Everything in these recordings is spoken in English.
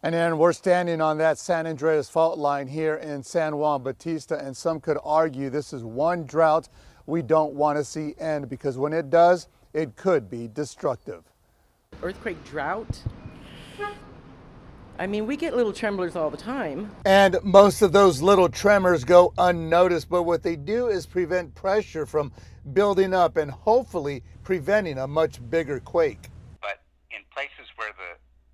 And Aaron, we're standing on that San Andreas fault line here in San Juan Bautista, and some could argue this is one drought we don't want to see end, because when it does, it could be destructive. Earthquake drought? I mean, we get little tremblers all the time. And most of those little tremors go unnoticed, but what they do is prevent pressure from building up and hopefully preventing a much bigger quake. But in places where the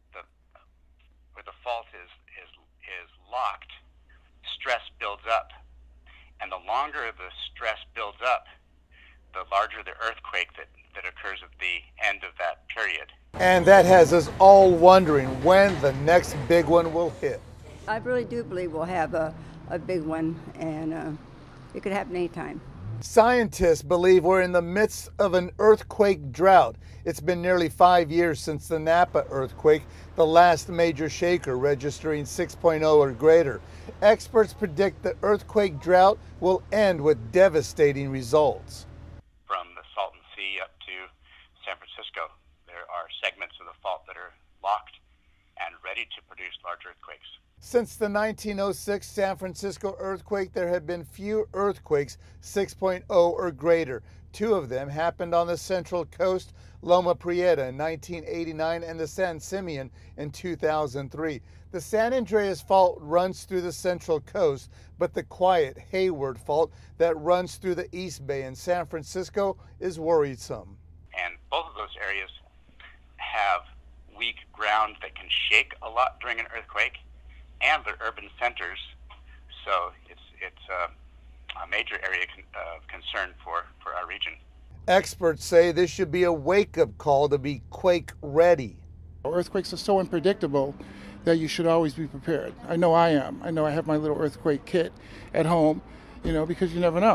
fault is locked, stress builds up. And the longer the stress builds up, the larger the earthquake that occurs at the end of that period. And that has us all wondering when the next big one will hit. I really do believe we'll have a big one, and it could happen anytime. Scientists believe we're in the midst of an earthquake drought. It's been nearly 5 years since the Napa earthquake, the last major shaker registering 6.0 or greater. Experts predict the earthquake drought will end with devastating results. From the Salton Sea up to San Francisco, there are segments of the fault that are locked and ready to produce large earthquakes. Since the 1906 San Francisco earthquake, there have been few earthquakes 6.0 or greater. Two of them happened on the Central Coast, Loma Prieta in 1989 and the San Simeon in 2003. The San Andreas fault runs through the Central Coast, but the quiet Hayward fault that runs through the East Bay in San Francisco is worrisome. And both of those areas have weak ground that can shake a lot during an earthquake, and they're urban centers, so it's a major area of concern for our region. Experts say this should be a wake-up call to be quake ready. Earthquakes are so unpredictable that you should always be prepared. I know I am. I know I have my little earthquake kit at home, because you never know.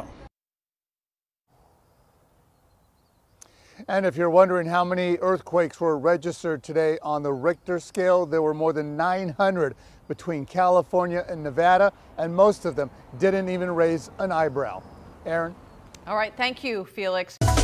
And if you're wondering how many earthquakes were registered today on the Richter scale, there were more than 900 between California and Nevada, and most of them didn't even raise an eyebrow. Aaron? All right, thank you, Felix.